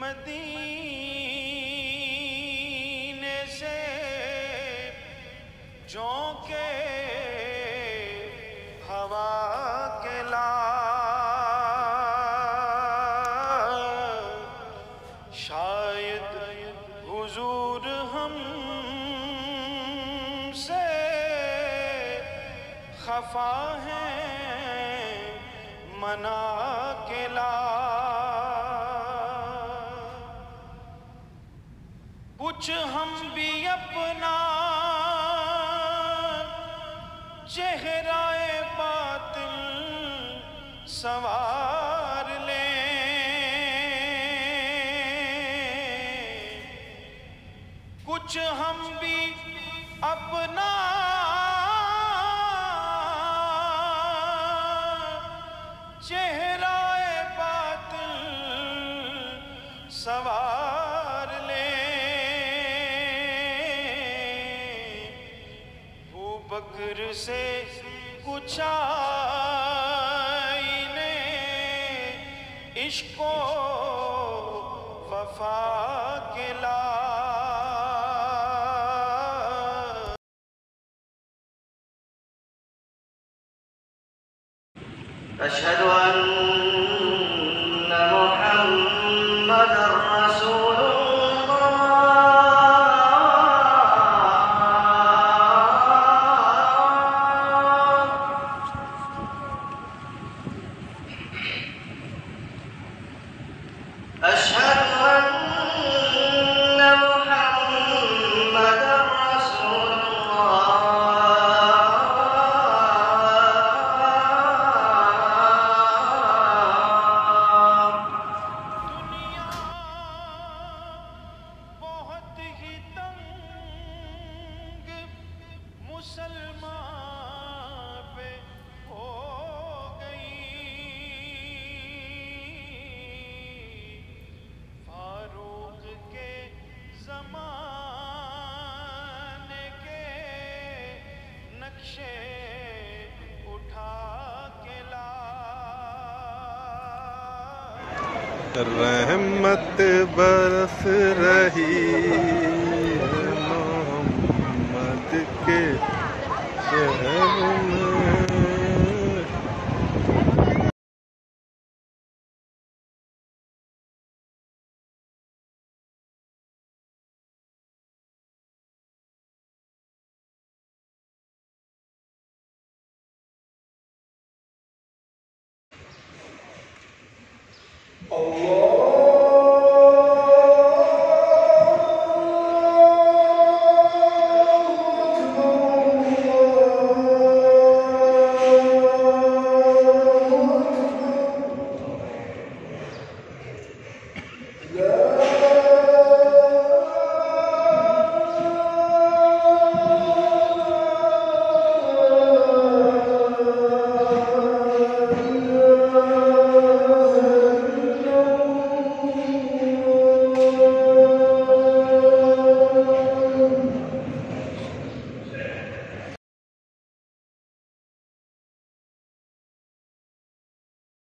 मदीने से झोंके हवा के ला, शायद हुजूर हमसे खफा हैं मना के ला। कुछ हम भी अपना चेहराए बातिल संवार लें, कुछ हम भी अपना चेहराए बातिल संवार लें। वो बकर से कुछ आईने इश्को वफा के ला। अशहदु अन्ना मुहम्मदर रसूलुल्लाह। अशहदु अन्ना मुहम्मदर मुसलमान पे हो गई, फारूक के ज़माने के नक्शे उठा के ला। रहमत बरस रही मोहम्मद के शहर में। Allah